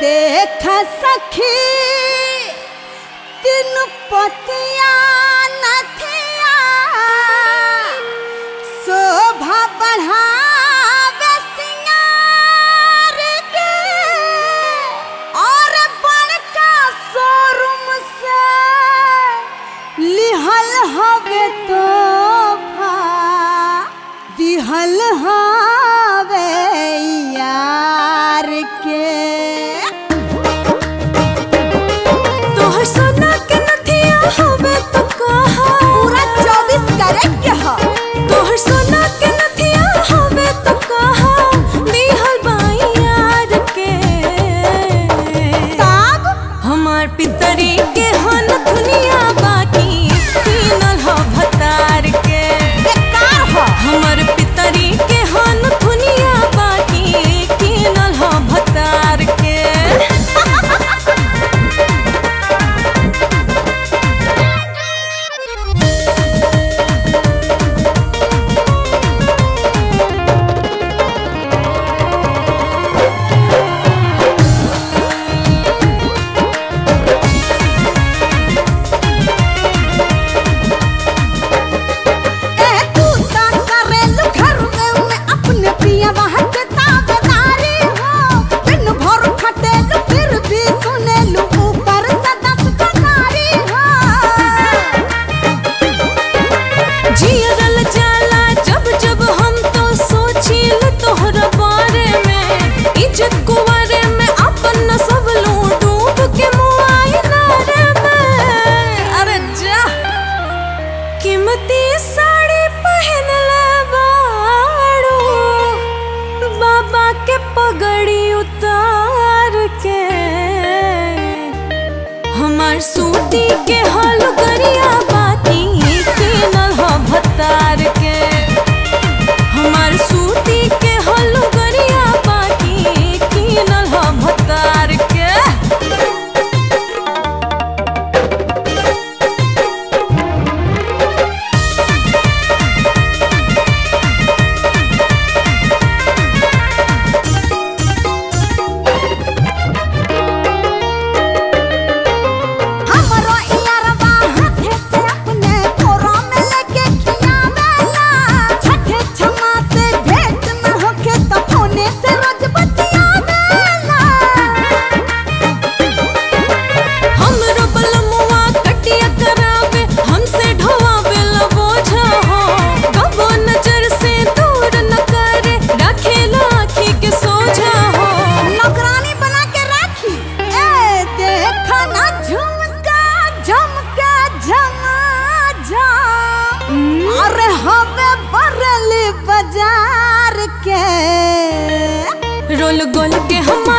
देख सखी तीन पतिया नथिया शोभा बढ़ावे सिंगार के और बड़का शोरूम से लिहल हवे तोहफा दिहल हवे यार के। तोहर सोना के नथिया हवे तो कहा पूरा 24 कैरेट के ह। तोहर सोना के नथिया हवे तो कहा दिहल बाई यार के। ताग हमार पितरी के हन दुनिया बाकी तीनल ह भतार के। बेकार ह हमर पितरी के हन दुनिया बाकी तीनल ह भतार के। जियरल जाला जब जब हम तो सोचिल तोहरा बारे में। इज्जत कुंवारे में अपन सब लूं डूब के मुआयना रे में। अरे जा कीमती साड़ी पहन ले बाड़ू बाबा के पगड़ी उतार के। हमार सूती के हलगरिया बाती तीनल ह भतार के। हमार सूती के हलगरिया बाती तीनल ह भतार के। हमरो यारवा हाथे से अपने कोरा में लेके खियावेला। छठे छमा से भेंट न होखे त फोने से रोज बतियावेला। हमरो बलमुआ कटिया करावे हमसे ढोवावे ला बोझा हो। कबो नजर से दूर न करे रखेला आँखी के सोझा हो। नौकरानी बना के राखी ए देखा ना झुमका झमका झमा झम। अरे हवे बरली बाजार के। रोल गोल के हम